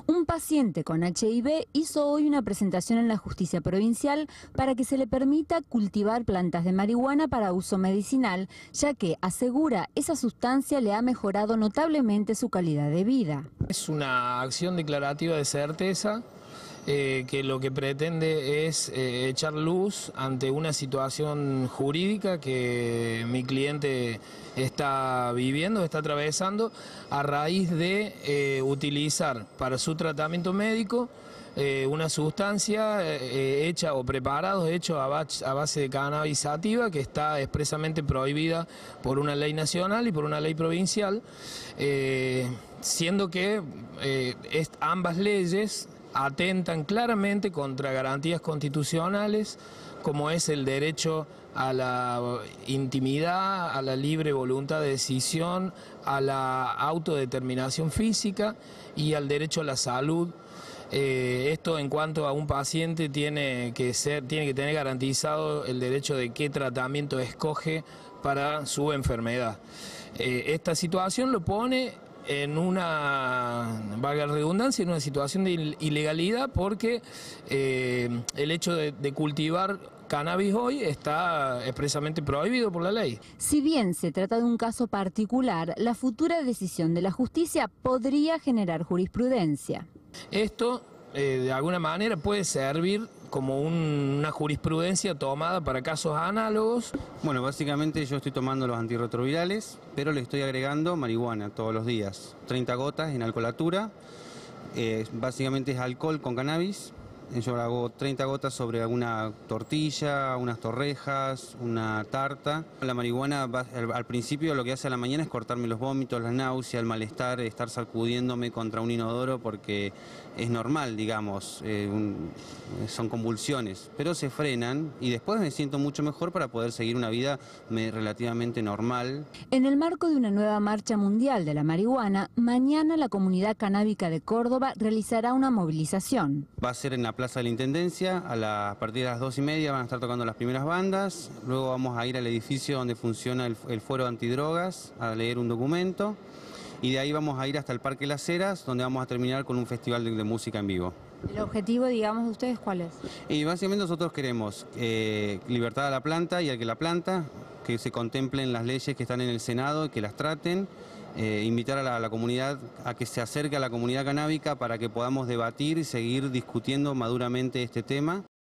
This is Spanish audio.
Un paciente con HIV hizo hoy una presentación en la justicia provincial para que se le permita cultivar plantas de marihuana para uso medicinal, ya que, asegura, esa sustancia le ha mejorado notablemente su calidad de vida. Es una acción declarativa de certeza que lo que pretende es echar luz ante una situación jurídica que mi cliente está viviendo, está atravesando, a raíz de utilizar para su tratamiento médico una sustancia hecha o preparados hechos a base de cannabis sativa, que está expresamente prohibida por una ley nacional y por una ley provincial, siendo que ambas leyes atentan claramente contra garantías constitucionales, como es el derecho a la intimidad, a la libre voluntad de decisión, a la autodeterminación física y al derecho a la salud. Esto en cuanto a un paciente tiene que tener garantizado el derecho de qué tratamiento escoge para su enfermedad. Esta situación lo pone en una, valga la redundancia, en una situación de ilegalidad, porque el hecho de cultivar cannabis hoy está expresamente prohibido por la ley. Si bien se trata de un caso particular, la futura decisión de la justicia podría generar jurisprudencia. Esto, de alguna manera, puede servir como una jurisprudencia tomada para casos análogos. Bueno, básicamente yo estoy tomando los antirretrovirales, pero le estoy agregando marihuana todos los días. 30 gotas en alcoholatura, básicamente es alcohol con cannabis. Yo hago 30 gotas sobre alguna tortilla, unas torrejas, una tarta. La marihuana al principio lo que hace a la mañana es cortarme los vómitos, la náusea, el malestar, estar sacudiéndome contra un inodoro porque es normal, digamos, son convulsiones, pero se frenan y después me siento mucho mejor para poder seguir una vida relativamente normal. En el marco de una nueva marcha mundial de la marihuana, mañana la comunidad canábica de Córdoba realizará una movilización. Va a ser en la Plaza de la Intendencia, a partir de las 2:30 van a estar tocando las primeras bandas, luego vamos a ir al edificio donde funciona el Foro Antidrogas a leer un documento y de ahí vamos a ir hasta el Parque Las Heras, donde vamos a terminar con un festival de música en vivo. ¿El objetivo, digamos, de ustedes cuál es? Y básicamente nosotros queremos libertad a la planta y al que la planta, que se contemplen las leyes que están en el Senado y que las traten. Invitar a la comunidad a que se acerque a la comunidad canábica para que podamos debatir y seguir discutiendo maduramente este tema.